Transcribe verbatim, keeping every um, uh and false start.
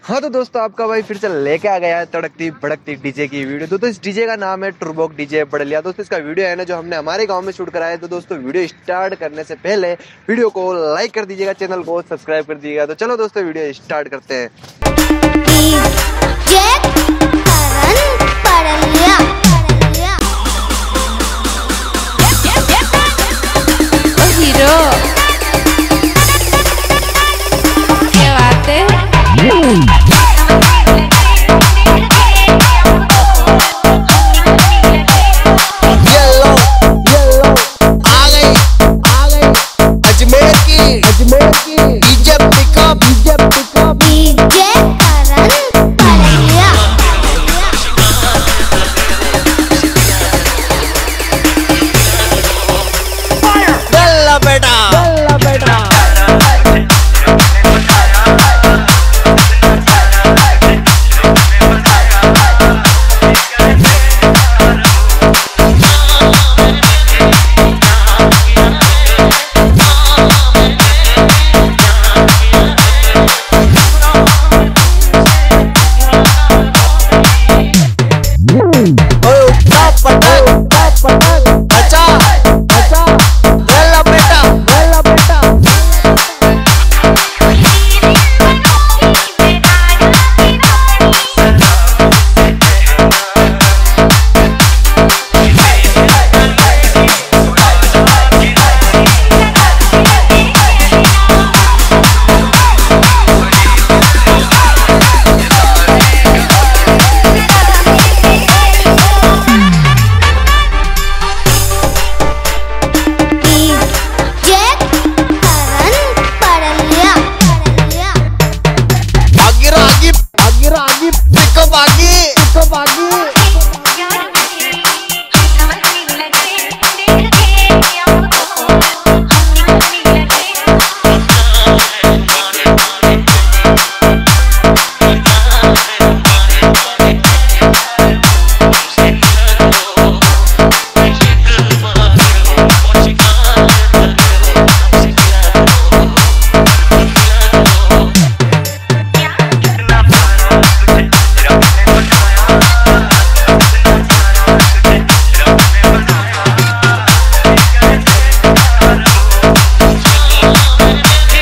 हाँ तो दोस्तों आपका भाई फिर से लेके आ गया है तड़कती भड़कती डीजे की वीडियो। तो, तो इस डीजे का नाम है टर्बोक डीजे बड़लिया। दोस्तों इसका वीडियो है ना जो हमने हमारे गांव में शूट कराया है। तो दोस्तों वीडियो स्टार्ट करने से पहले वीडियो को लाइक कर दीजिएगा, चैनल को सब्सक्राइब कर दीजिएगा। तो चलो दोस्तों वीडियो स्टार्ट करते हैं। हीरो